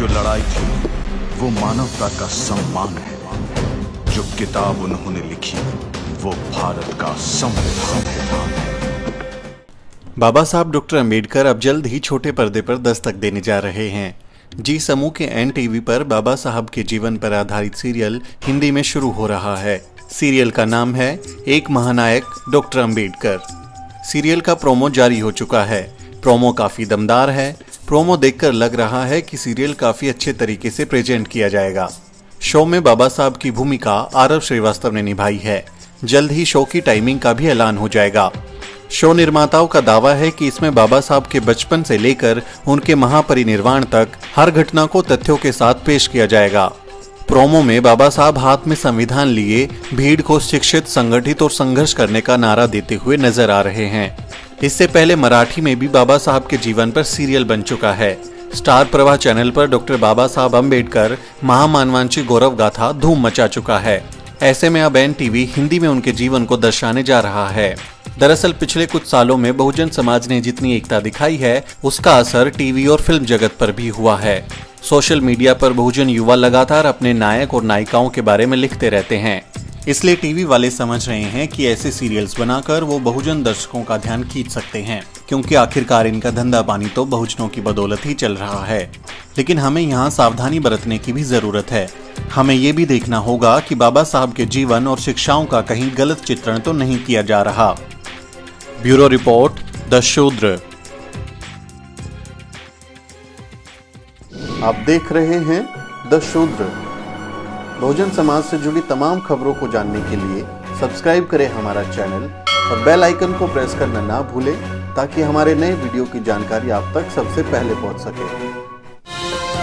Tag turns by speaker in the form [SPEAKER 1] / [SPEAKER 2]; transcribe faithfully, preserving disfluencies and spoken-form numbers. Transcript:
[SPEAKER 1] जो लड़ाई थी वो मानवता का सम्मान है। जो किताब उन्होंने लिखी वो भारत का संविधान है।
[SPEAKER 2] बाबा साहब डॉक्टर अंबेडकर अब जल्द ही छोटे पर्दे पर दस्तक देने जा रहे हैं। जी समूह के एन टीवी पर बाबा साहब के जीवन पर आधारित सीरियल हिंदी में शुरू हो रहा है। सीरियल का नाम है एक महानायक डॉक्टर अंबेडकर। सीरियल का प्रोमो जारी हो चुका है। प्रोमो काफी दमदार है। प्रोमो देखकर लग रहा है कि सीरियल काफी अच्छे तरीके से प्रेजेंट किया जाएगा। शो में बाबा साहब की भूमिका आरव श्रीवास्तव ने निभाई है। जल्द ही शो की टाइमिंग का भी ऐलान हो जाएगा। शो निर्माताओं का दावा है कि इसमें बाबा साहब के बचपन से लेकर उनके महापरिनिर्वाण तक हर घटना को तथ्यों के साथ पेश किया जाएगा। प्रोमो में बाबा साहब हाथ में संविधान लिए भीड़ को शिक्षित, संगठित और संघर्ष करने का नारा देते हुए नजर आ रहे हैं। इससे पहले मराठी में भी बाबा साहब के जीवन पर सीरियल बन चुका है। स्टार प्रवाह चैनल पर डॉक्टर बाबा साहब अंबेडकर महामानवांची गौरव गाथा धूम मचा चुका है। ऐसे में अब एन टीवी हिंदी में उनके जीवन को दर्शाने जा रहा है। दरअसल पिछले कुछ सालों में बहुजन समाज ने जितनी एकता दिखाई है उसका असर टीवी और फिल्म जगत पर भी हुआ है। सोशल मीडिया पर बहुजन युवा लगातार अपने नायक और नायिकाओं के बारे में लिखते रहते हैं। इसलिए टीवी वाले समझ रहे हैं कि ऐसे सीरियल्स बनाकर वो बहुजन दर्शकों का ध्यान खींच सकते हैं, क्योंकि आखिरकार इनका धंधा पानी तो बहुजनों की बदौलत ही चल रहा है। लेकिन हमें यहाँ सावधानी बरतने की भी जरूरत है। हमें ये भी देखना होगा कि बाबा साहब के जीवन और शिक्षाओं का कहीं गलत चित्रण तो नहीं किया जा रहा। ब्यूरो रिपोर्ट, द शूद्र। आप देख रहे हैं द शूद्र। बहुजन समाज से जुड़ी तमाम खबरों को जानने के लिए सब्सक्राइब करें हमारा चैनल और बेल आइकन को प्रेस करना ना भूलें, ताकि हमारे नए वीडियो की जानकारी आप तक सबसे पहले पहुंच सके।